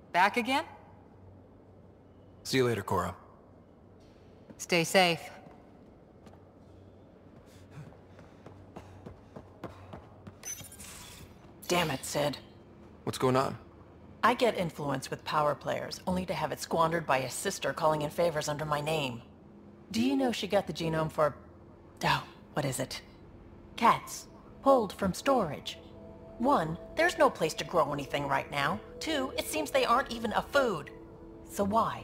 Back again? See you later, Cora. Stay safe. Damn it, Sid. What's going on? I get influence with power players, only to have it squandered by a sister calling in favors under my name. Do you know she got the genome for... oh, what is it? Cats. Pulled from storage. 1, there's no place to grow anything right now. 2, it seems they aren't even a food. So why?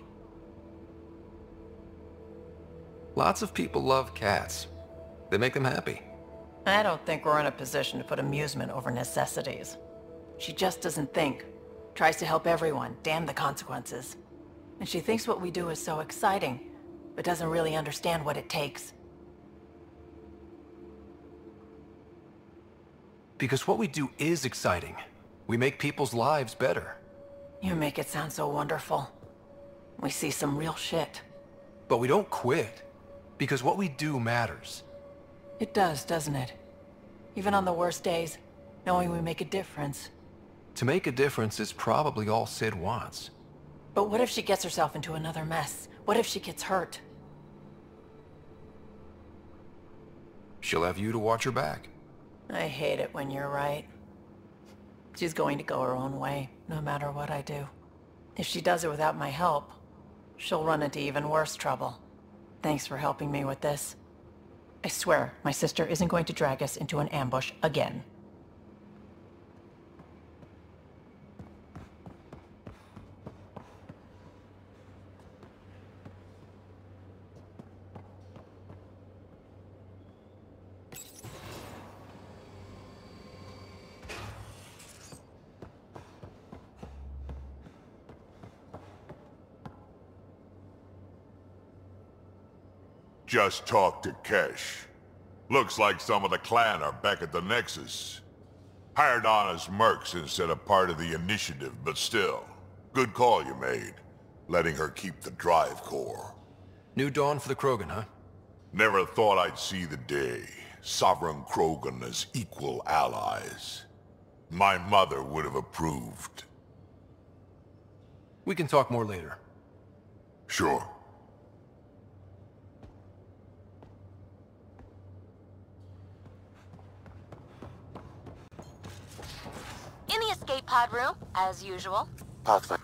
Lots of people love cats. They make them happy. I don't think we're in a position to put amusement over necessities. She just doesn't think. Tries to help everyone, damn the consequences. And she thinks what we do is so exciting, but doesn't really understand what it takes. Because what we do is exciting. We make people's lives better. You make it sound so wonderful. We see some real shit. But we don't quit. Because what we do matters. It does, doesn't it? Even on the worst days, knowing we make a difference. To make a difference is probably all Sid wants. But what if she gets herself into another mess? What if she gets hurt? She'll have you to watch her back. I hate it when you're right. She's going to go her own way, no matter what I do. If she does it without my help, she'll run into even worse trouble. Thanks for helping me with this. I swear, my sister isn't going to drag us into an ambush again. Just talked to Kesh. Looks like some of the clan are back at the Nexus. Hired on as mercs instead of part of the initiative, but still. Good call you made, letting her keep the drive core. New dawn for the Krogan, huh? Never thought I'd see the day. Sovereign Krogan as equal allies. My mother would have approved. We can talk more later. Sure. In the escape pod room, as usual. Pathfinder.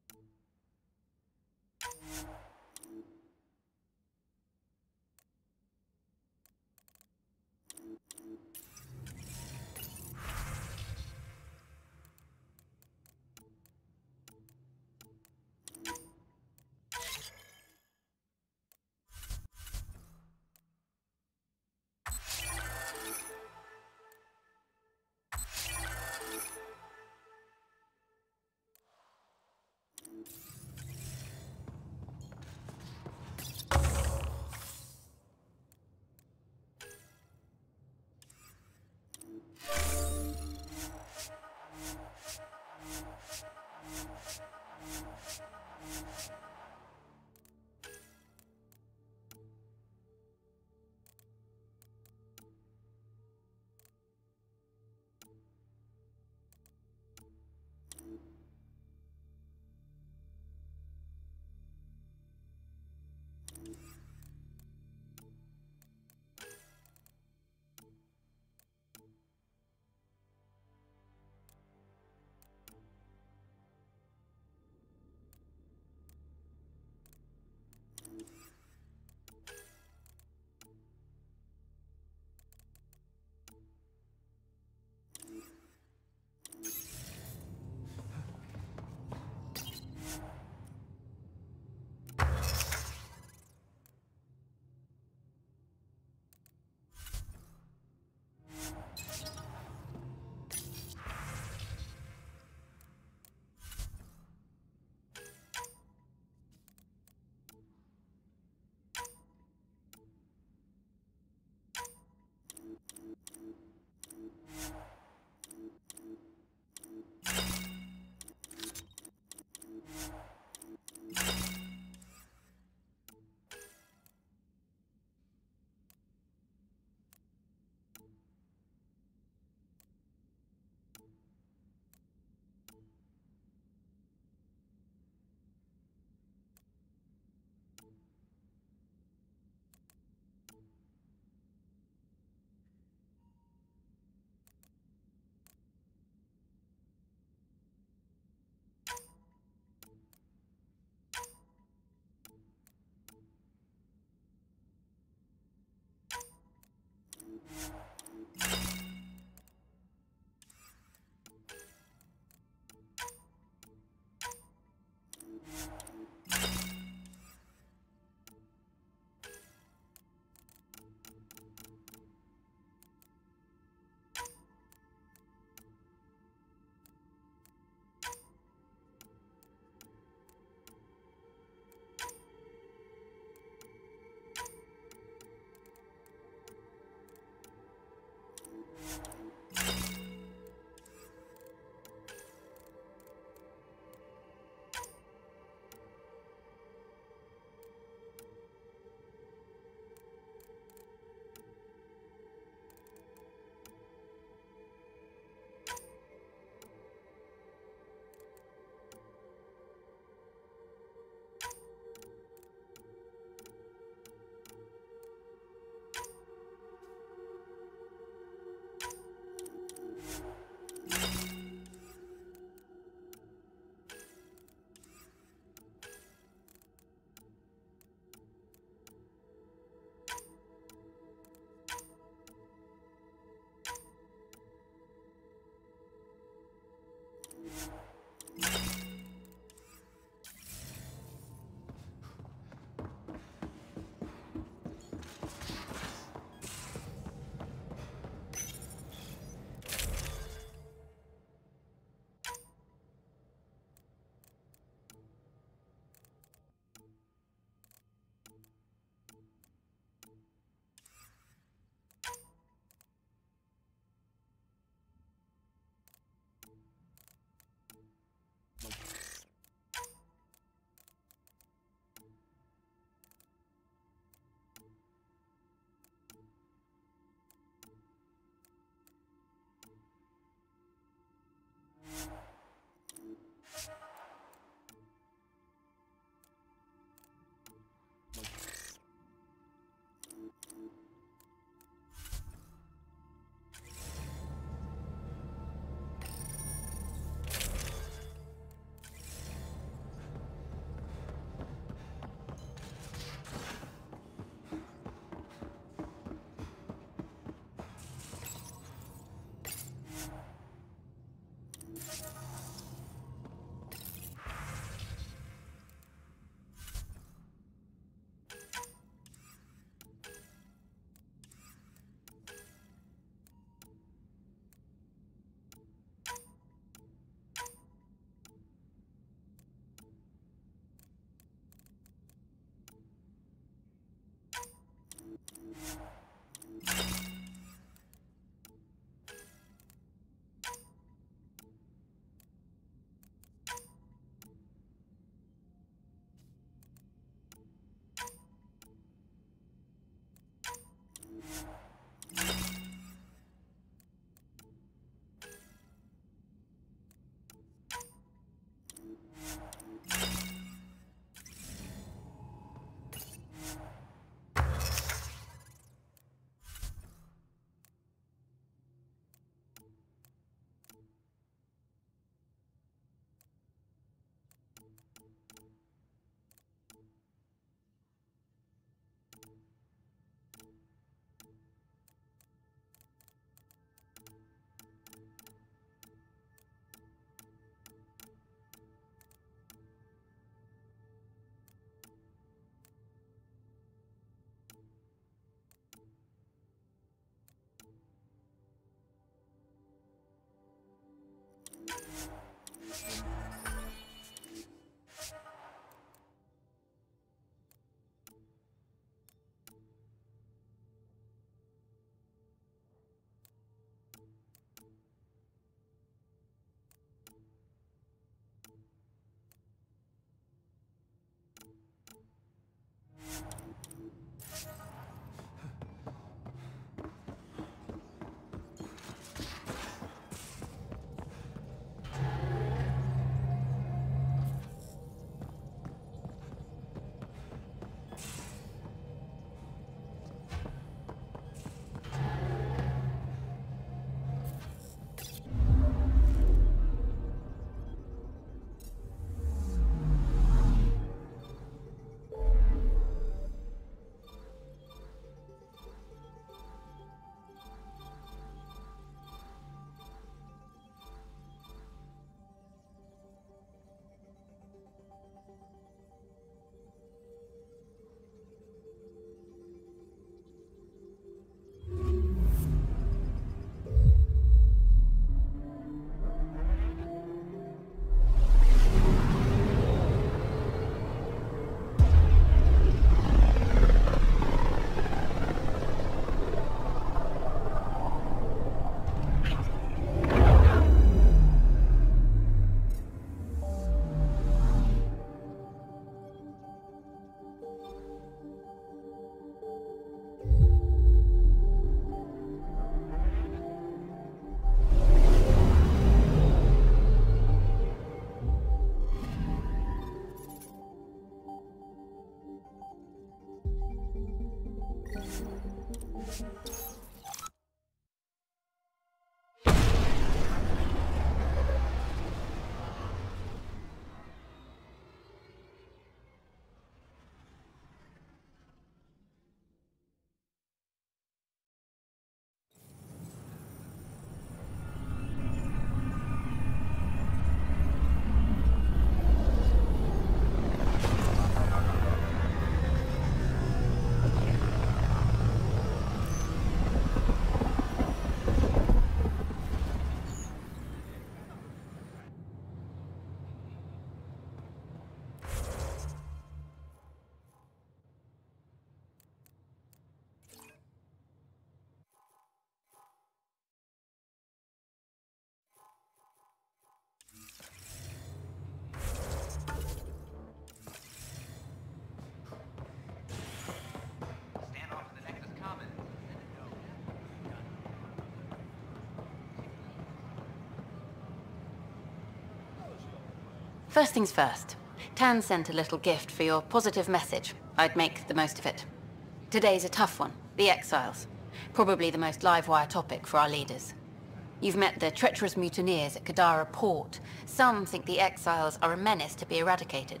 First things first. Tan sent a little gift for your positive message. I'd make the most of it. Today's a tough one. The Exiles. Probably the most live-wire topic for our leaders. You've met the treacherous mutineers at Kadara Port. Some think the Exiles are a menace to be eradicated.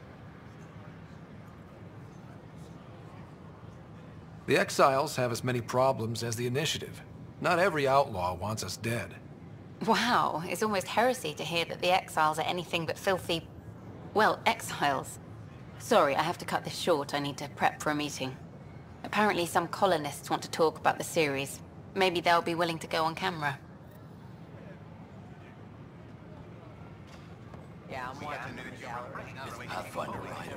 The Exiles have as many problems as the Initiative. Not every outlaw wants us dead. Wow, it's almost heresy to hear that the Exiles are anything but filthy... well, exiles. Sorry, I have to cut this short. I need to prep for a meeting. Apparently some colonists want to talk about the series. Maybe they'll be willing to go on camera. Yeah, I'm watching the gallery. Pathfinder Rider.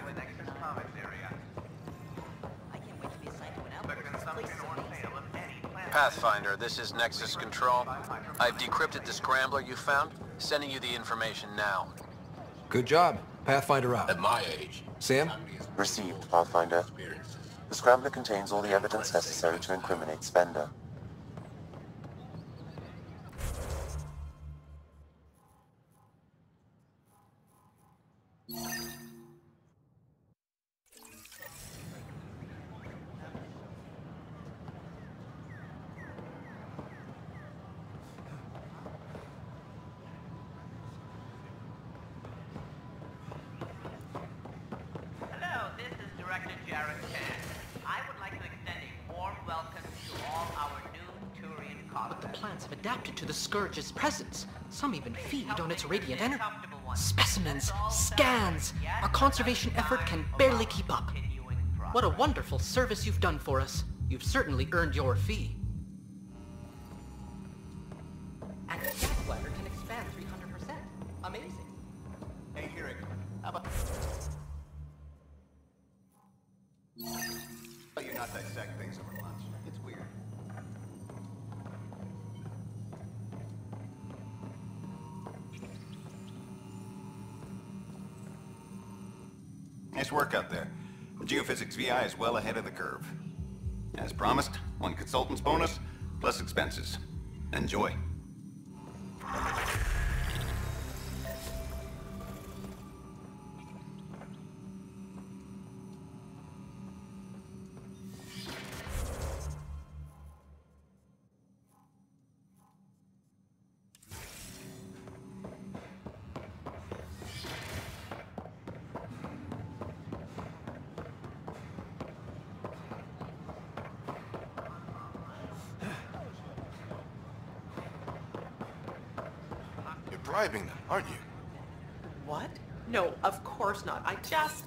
I can't wait to be assigned to an outpost. This place is amazing. Pathfinder, this is Nexus Control. I've decrypted the scrambler you found. Sending you the information now. Good job. Pathfinder out. At my age. Sam? Received, Pathfinder. The scrambler contains all the evidence necessary to incriminate Spender. Hello, this is Director Jarrett Chan. I would like to extend a warm welcome to all our new Turian colonists. The plants have adapted to the Scourge's presence. Some even feed on its radiant energy. Specimens, scans. Our conservation effort can barely keep up. What a wonderful service you've done for us. You've certainly earned your fee. And the gas bladder can expand Tell you not dissect things over lunch. It's weird. Nice work out there. The Geophysics VI is well ahead of the curve. As promised, 1 consultant's bonus, plus expenses. Enjoy. Bribing them, aren't you? What? No, of course not. I just...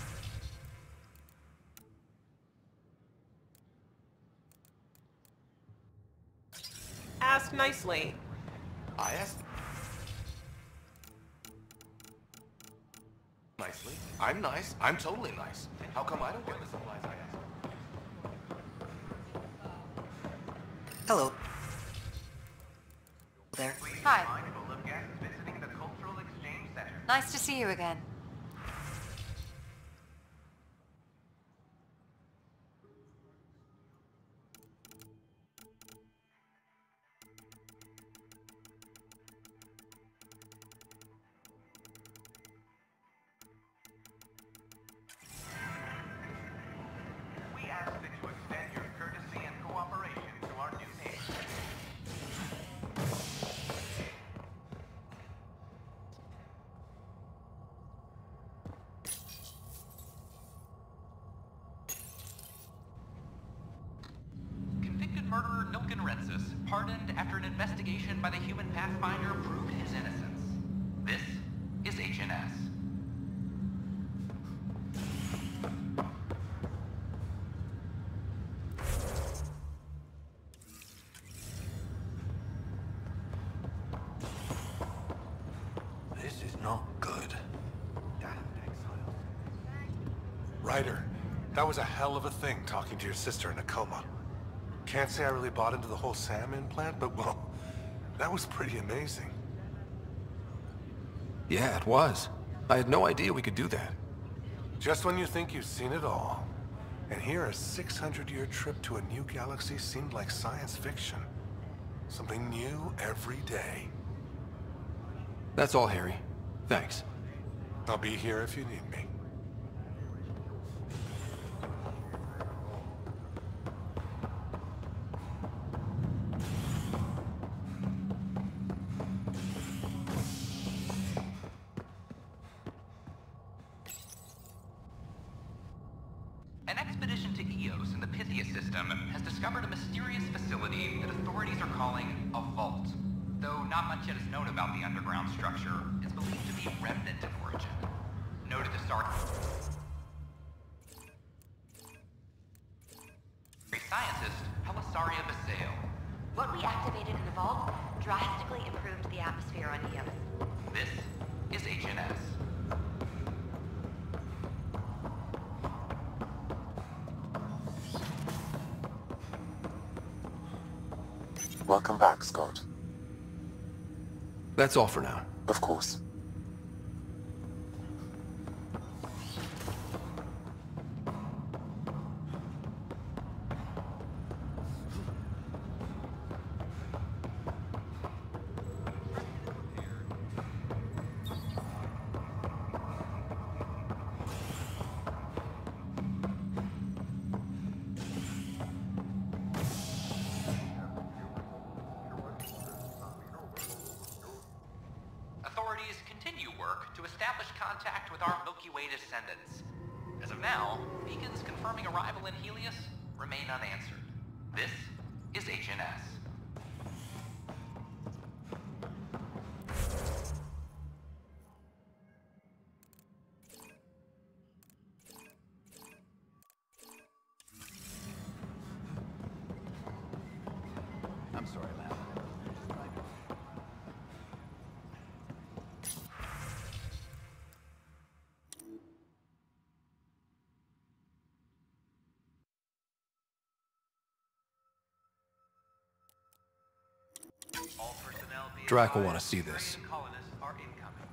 ask nicely. I asked nicely. I'm nice. I'm totally nice. How come I don't get the supplies I asked? Hello. There. Hi. Nice to see you again. We ask that you extend your courtesy and cooperation to our new neighbors. Convicted murderer Nilken Rensis, pardoned after an investigation by the human Pathfinder proved his innocence. This is HNS. This is not good. Ryder, that was a hell of a thing talking to your sister in a coma. Can't say I really bought into the whole SAM implant, but well, that was pretty amazing. Yeah, it was. I had no idea we could do that. Just when you think you've seen it all, and here a 600-year trip to a new galaxy seemed like science fiction. Something new every day. That's all, Harry. Thanks. I'll be here if you need me. An expedition to Eos in the Pythia system has discovered a mysterious facility that authorities are calling a vault. Though not much yet is known about the underground structure, it's believed to be remnant in origin. Noted the Star... scientist, Helisaria Basale. What we activated in the vault drastically improved the atmosphere on Eos. This is HNS. Welcome back, Scott. That's all for now. Of course. Authorities continue work to establish contact with our Milky Way descendants. As of now, beacons confirming arrival in Helios remain unanswered. This is HNS. I'm sorry, lad. All personnel be Drac will advised, want to see this. Turian colonists are incoming.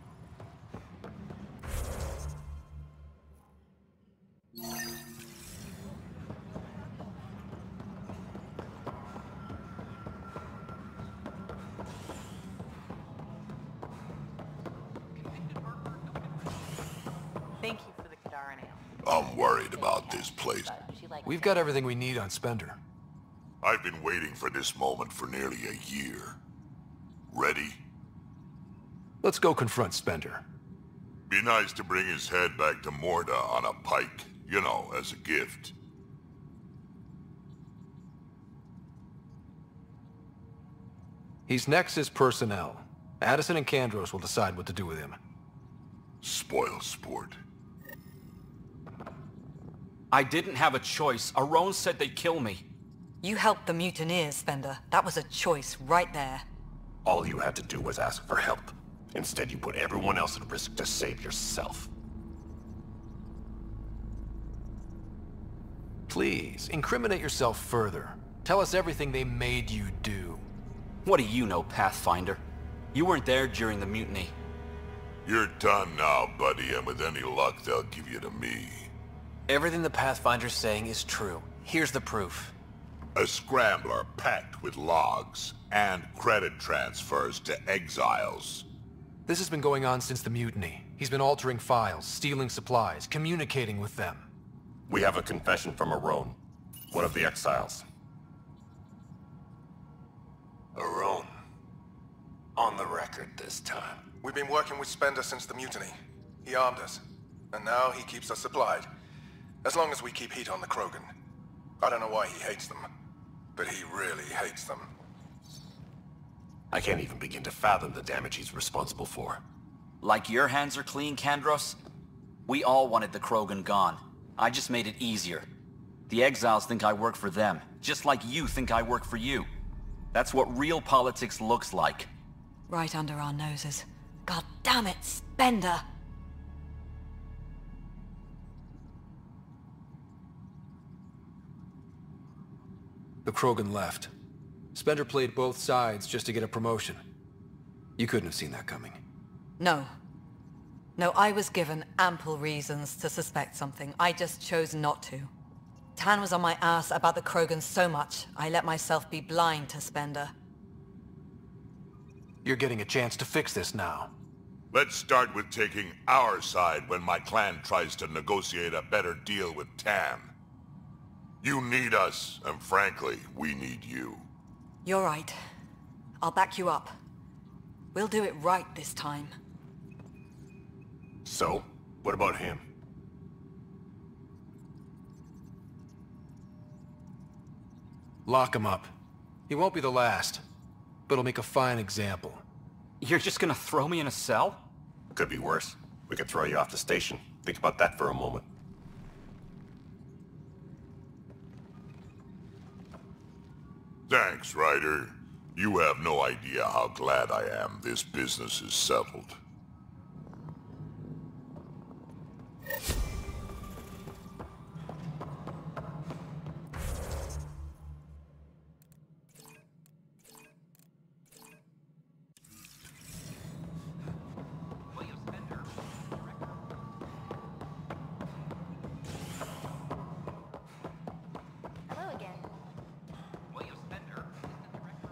Thank you for the Kadaran ale. I'm worried about this place. We've got everything we need on Spender. I've been waiting for this moment for nearly a year. Ready? Let's go confront Spender. Be nice to bring his head back to Morda on a pike, you know, as a gift. He's Nexus personnel. Addison and Kandros will decide what to do with him. Spoil sport. I didn't have a choice. Aron said they'd kill me. You helped the mutineers, Spender. That was a choice right there. All you had to do was ask for help. Instead, you put everyone else at risk to save yourself. Please, incriminate yourself further. Tell us everything they made you do. What do you know, Pathfinder? You weren't there during the mutiny. You're done now, buddy, and with any luck, they'll give you to me. Everything the Pathfinder's saying is true. Here's the proof. A scrambler packed with logs and credit transfers to exiles. This has been going on since the mutiny. He's been altering files, stealing supplies, communicating with them. We have a confession from Aron, one of the exiles. Aron. On the record this time. We've been working with Spender since the mutiny. He armed us, and now he keeps us supplied. As long as we keep heat on the Krogan. I don't know why he hates them, but he really hates them. I can't even begin to fathom the damage he's responsible for. Like your hands are clean, Kandros? We all wanted the Krogan gone. I just made it easier. The exiles think I work for them, just like you think I work for you. That's what real politics looks like. Right under our noses. God damn it, Spender! The Krogan left. Spender played both sides just to get a promotion. You couldn't have seen that coming. No. No, I was given ample reasons to suspect something. I just chose not to. Tann was on my ass about the Krogan so much, I let myself be blind to Spender. You're getting a chance to fix this now. Let's start with taking our side when my clan tries to negotiate a better deal with Tann. You need us, and frankly, we need you. You're right. I'll back you up. We'll do it right this time. So, what about him? Lock him up. He won't be the last, but he'll make a fine example. You're just gonna throw me in a cell? Could be worse. We could throw you off the station. Think about that for a moment. Thanks, Ryder. You have no idea how glad I am this business is settled. Hello again. William Spender is the director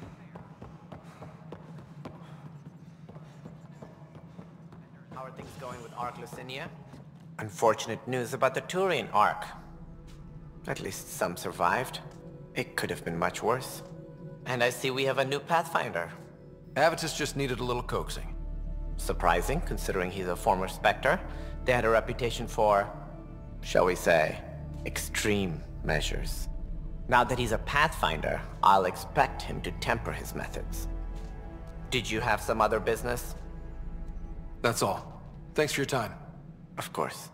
of How are things going with Ark Lucinia? Unfortunate news about the Turian Ark. At least some survived. It could have been much worse. And I see we have a new Pathfinder. Avitus just needed a little coaxing. Surprising, considering he's a former Spectre. They had a reputation for, shall we say, extreme measures. Now that he's a Pathfinder, I'll expect him to temper his methods. Did you have some other business? That's all. Thanks for your time. Of course.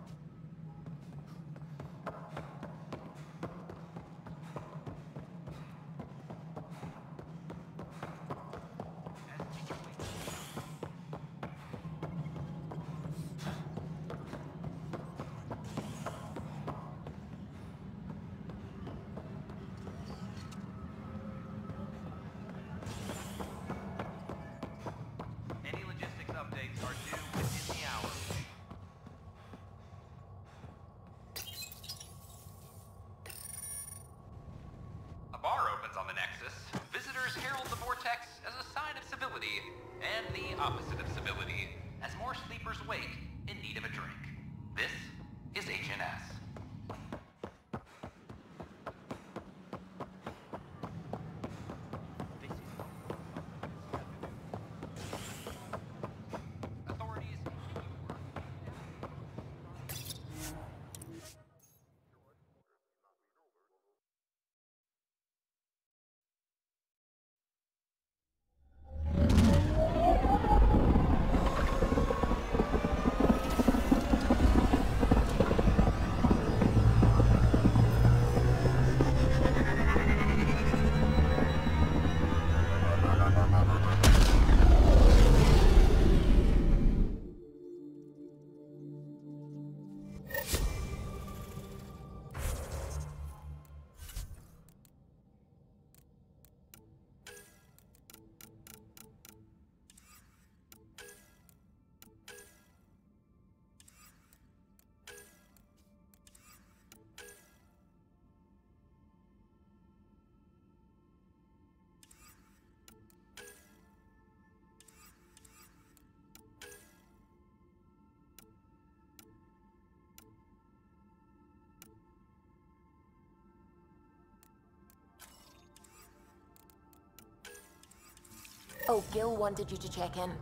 the opposite of civility, as more sleepers wake in need of a drink. This is HNS. Oh, Gil wanted you to check in.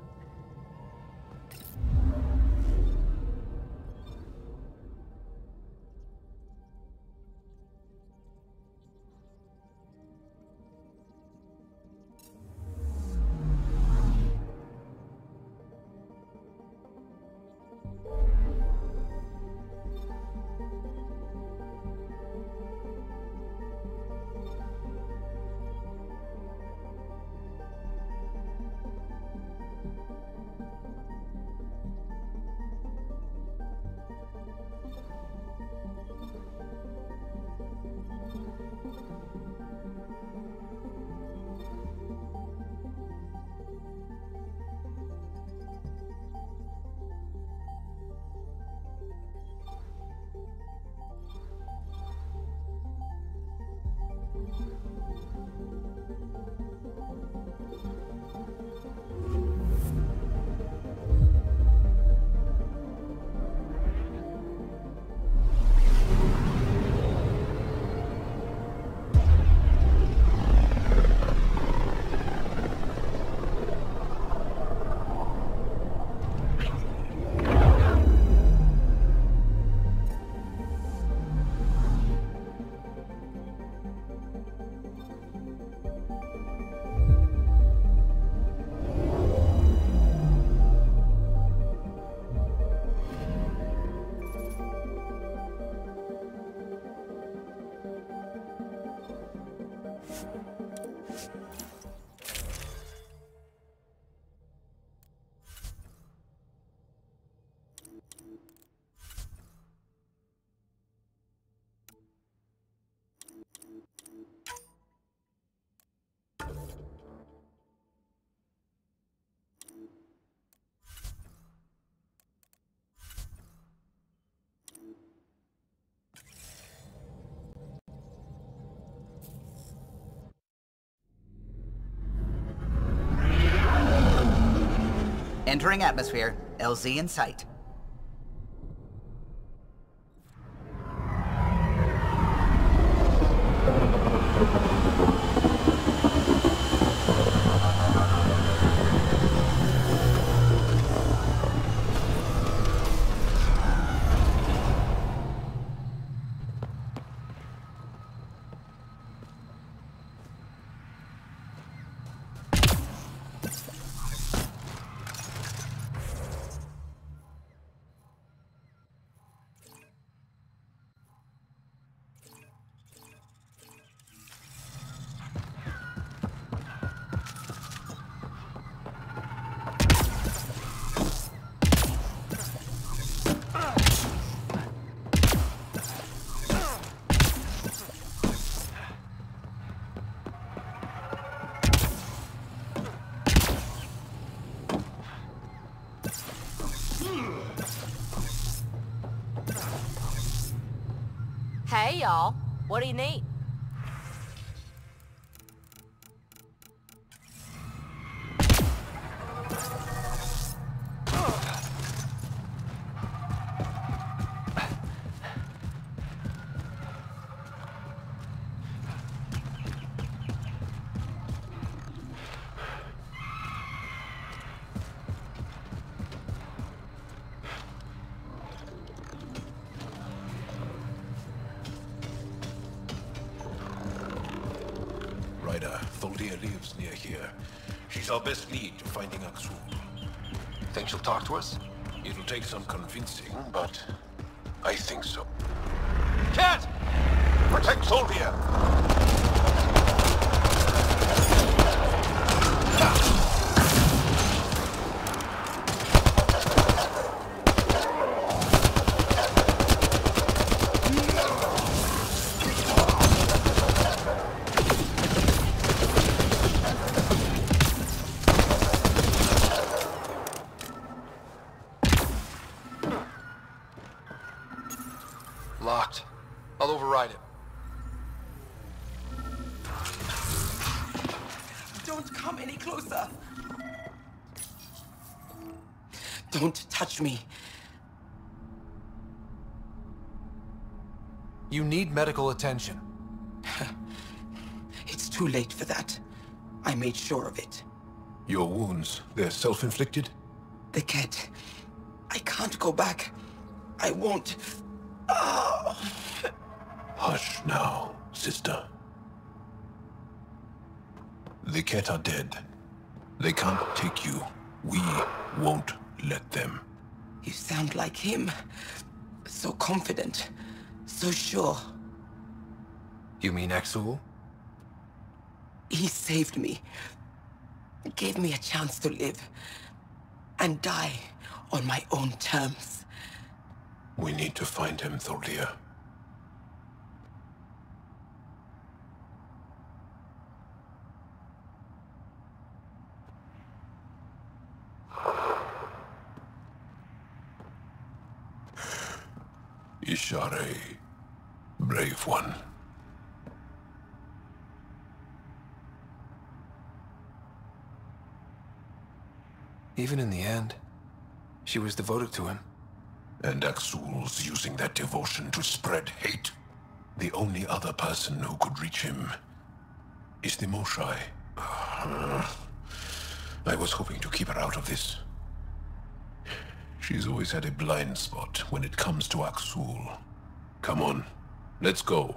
Entering atmosphere. LZ in sight. Hey, y'all. What do you need? Ryder. Thuldia lives near here. She's our best lead to finding Aksul. Think she'll talk to us? It'll take some convincing, but I think so. Cat! Protect Thuldia! Locked. I'll override it. Don't come any closer. Don't touch me. You need medical attention. It's too late for that. I made sure of it. Your wounds, they're self-inflicted? The cat. I can't go back. I won't. Oh. Hush now, sister. The Ket are dead. They can't take you. We won't let them. You sound like him. So confident. So sure. You mean Aksul? He saved me. Gave me a chance to live. And die on my own terms. We need to find him, Thuldia. Ishare, brave one. Even in the end, she was devoted to him. And Aksul's using that devotion to spread hate. The only other person who could reach him is the Moshae. I was hoping to keep her out of this. She's always had a blind spot when it comes to Aksul. Come on, let's go.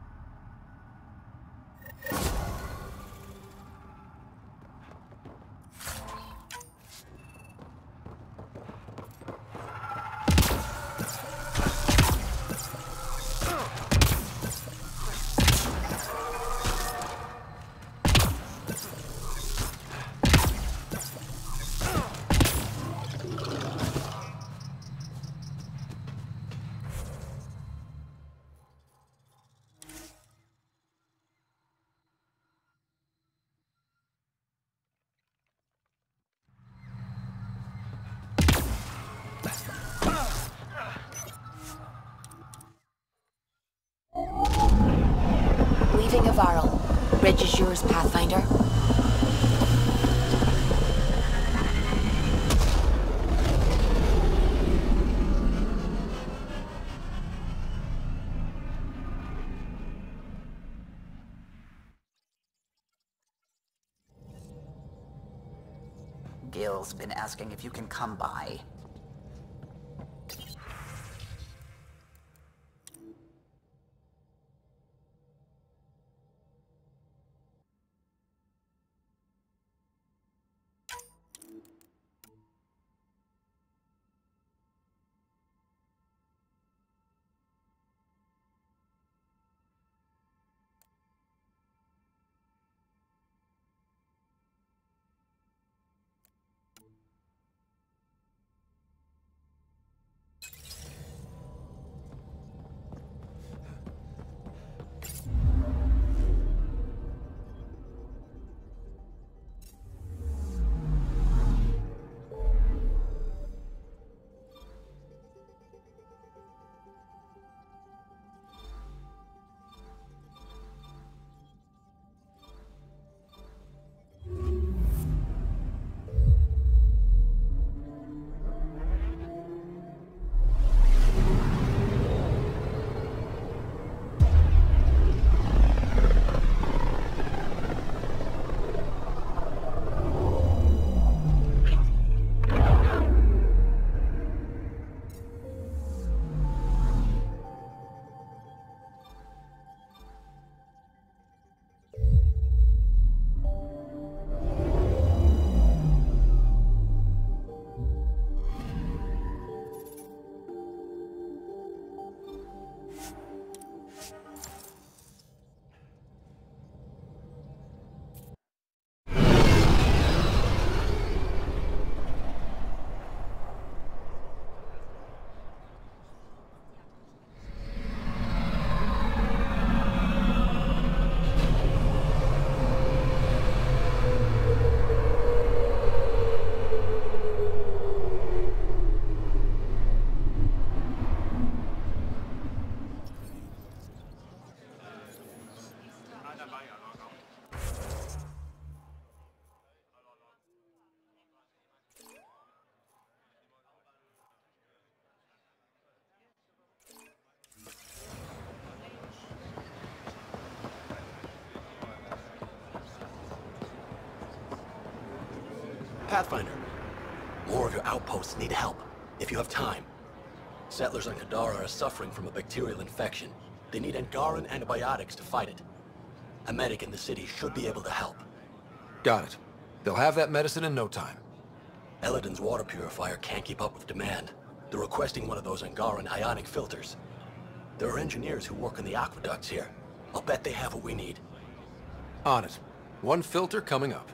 Leaving Avaril. Bridge is yours, Pathfinder. Gil's been asking if you can come by. Pathfinder, more of your outposts need help, if you have time. Settlers on Kadara are suffering from a bacterial infection. They need Angaran antibiotics to fight it. A medic in the city should be able to help. Got it. They'll have that medicine in no time. Eladin's water purifier can't keep up with demand. They're requesting one of those Angaran ionic filters. There are engineers who work in the aqueducts here. I'll bet they have what we need. On it. One filter coming up.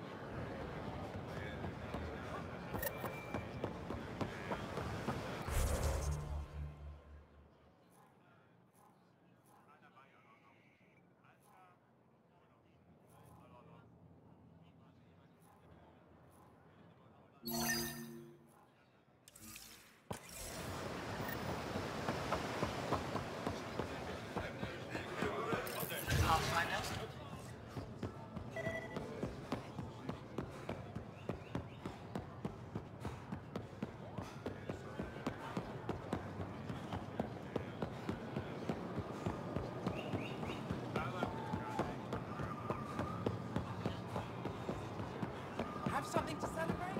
Something to celebrate?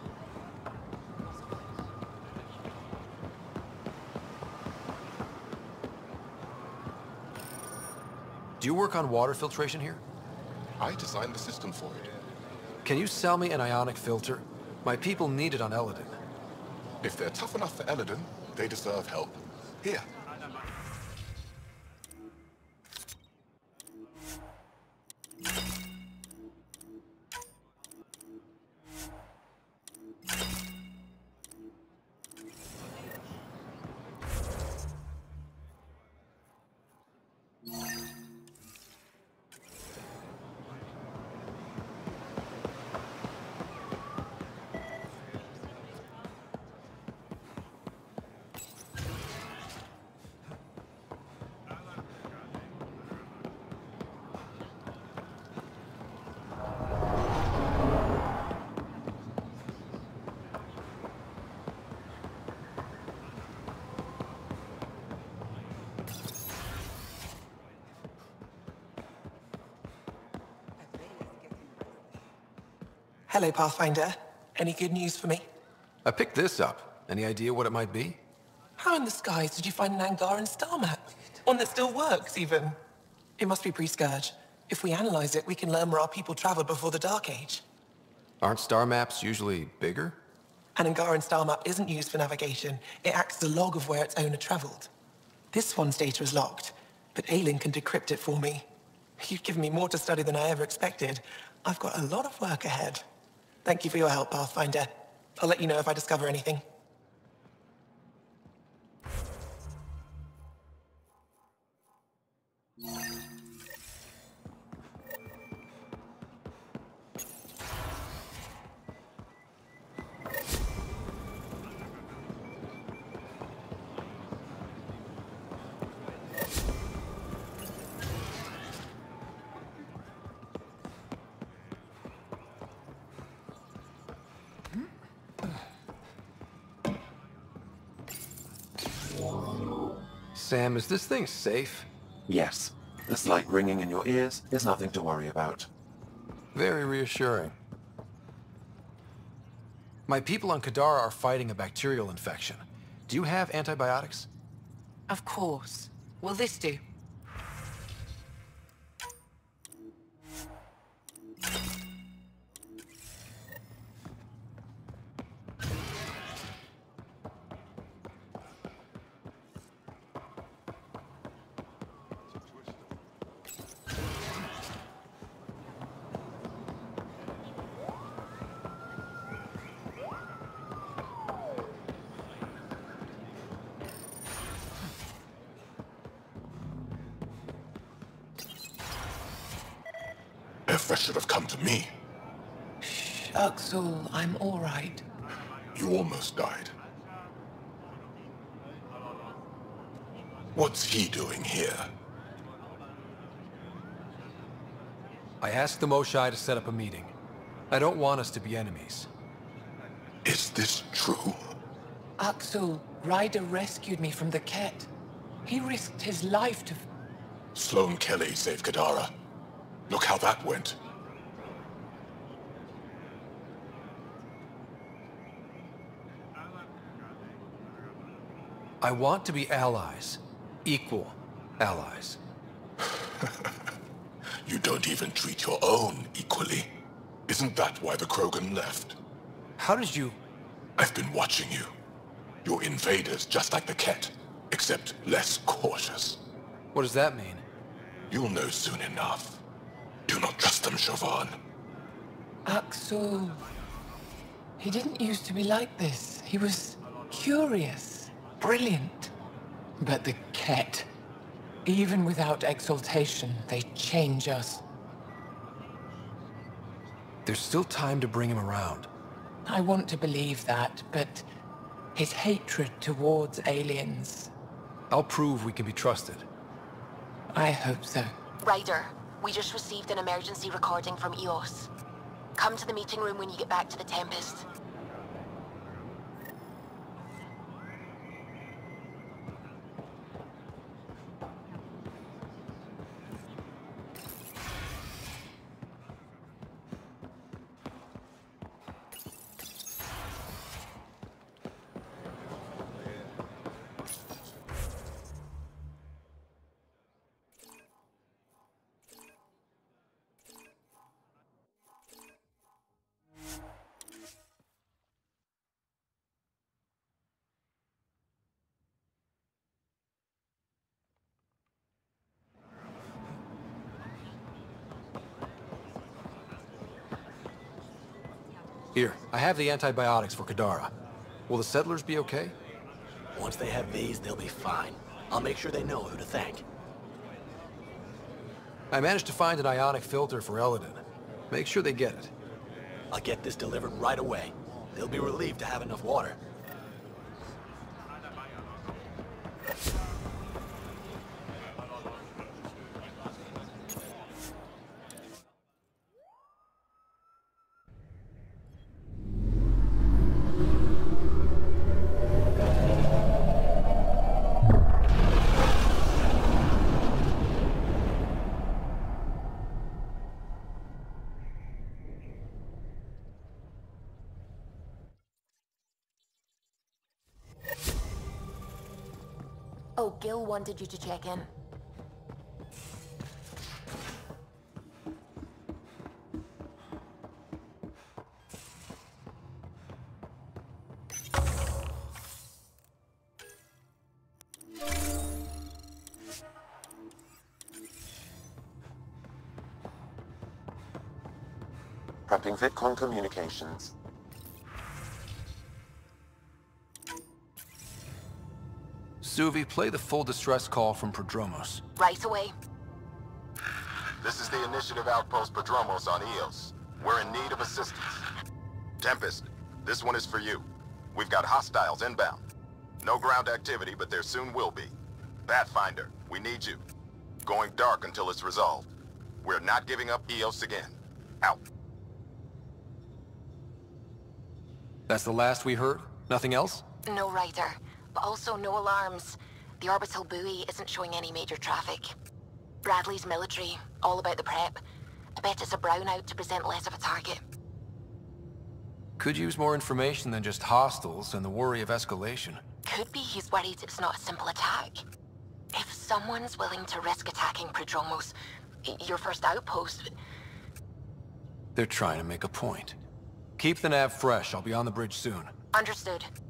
Do you work on water filtration here? I designed the system for it. Can you sell me an ionic filter? My people need it on Eladin. If they're tough enough for Eladin, they deserve help. Here. Hello, Pathfinder. Any good news for me? I picked this up. Any idea what it might be? How in the skies did you find an Angaran star map? One that still works, even. It must be pre-Scourge. If we analyze it, we can learn where our people traveled before the Dark Age. Aren't star maps usually bigger? An Angaran star map isn't used for navigation. It acts as a log of where its owner traveled. This one's data is locked, but Aelin can decrypt it for me. You've given me more to study than I ever expected. I've got a lot of work ahead. Thank you for your help, Pathfinder. I'll let you know if I discover anything. Sam, is this thing safe? Yes. The slight ringing in your ears is nothing to worry about. Very reassuring. My people on Kadara are fighting a bacterial infection. Do you have antibiotics? Of course. Will this do? Efra should have come to me. Shh, Uxul, I'm all right. You almost died. What's he doing here? I asked the Moshae to set up a meeting. I don't want us to be enemies. Is this true? Uxul, Ryder rescued me from the Ket. He risked his life to... Sloane Kelly saved Kadara. Look how that went. I want to be allies. Equal allies. You don't even treat your own equally. Isn't that why the Krogan left? How did you... I've been watching you. You're invaders just like the Kett, except less cautious. What does that mean? You'll know soon enough. Do not trust them, Siobhan. Axel... He didn't used to be like this. He was curious, brilliant. But the Kett, even without exaltation, they change us. There's still time to bring him around. I want to believe that, but his hatred towards aliens... I'll prove we can be trusted. I hope so. Ryder, we just received an emergency recording from EOS. Come to the meeting room when you get back to the Tempest. Here, I have the antibiotics for Kadara. Will the settlers be okay? Once they have these, they'll be fine. I'll make sure they know who to thank. I managed to find an ionic filter for Eladin. Make sure they get it. I'll get this delivered right away. They'll be relieved to have enough water. Oh, Gil wanted you to check in. Prepping VidCon communications. Suvi, play the full distress call from Prodromos. Right away. This is the Initiative Outpost Prodromos on Eos. We're in need of assistance. Tempest, this one is for you. We've got hostiles inbound. No ground activity, but there soon will be. Pathfinder, we need you. Going dark until it's resolved. We're not giving up Eos again. Out. That's the last we heard? Nothing else? No Ryder, but also no alarms. The orbital buoy isn't showing any major traffic. Bradley's military, all about the prep. I bet it's a brownout to present less of a target. Could use more information than just hostiles and the worry of escalation. Could be he's worried it's not a simple attack. If someone's willing to risk attacking Prodromos, your first outpost... They're trying to make a point. Keep the nav fresh. I'll be on the bridge soon. Understood.